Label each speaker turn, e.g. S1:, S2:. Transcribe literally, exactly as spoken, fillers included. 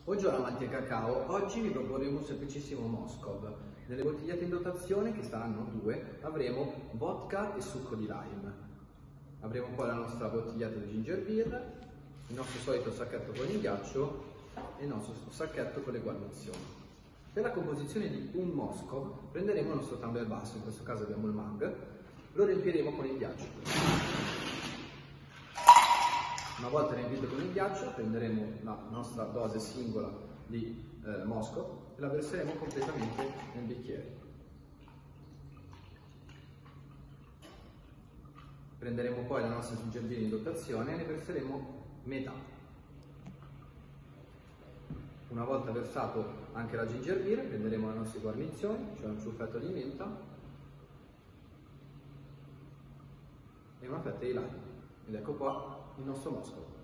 S1: Buongiorno amanti del cacao, oggi vi proporremo un semplicissimo Moscov. Nelle bottigliette in dotazione, che saranno due, avremo vodka e succo di lime. Avremo poi la nostra bottiglietta di ginger beer, il nostro solito sacchetto con il ghiaccio e il nostro sacchetto con le guarnizioni. Per la composizione di un Moscov prenderemo il nostro tumbler basso, in questo caso abbiamo il mug, lo riempiremo con il ghiaccio. Una volta riempito con il ghiaccio prenderemo la nostra dose singola di eh, Moscov e la verseremo completamente nel bicchiere. Prenderemo poi la nostra ginger beer in dotazione e ne verseremo metà. Una volta versato anche la ginger beer prenderemo le nostre guarnizioni, cioè un ciuffetto di menta e una fetta di lime. Ed ecco qua il nostro Moscov.